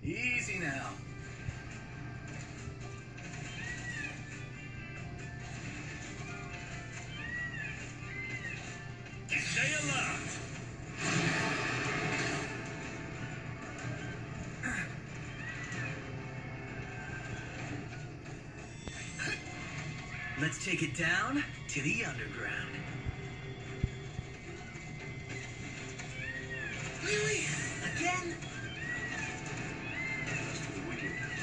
Easy now. Stay alert! Let's take it down to the underground. Really? Again? That's for the wicked.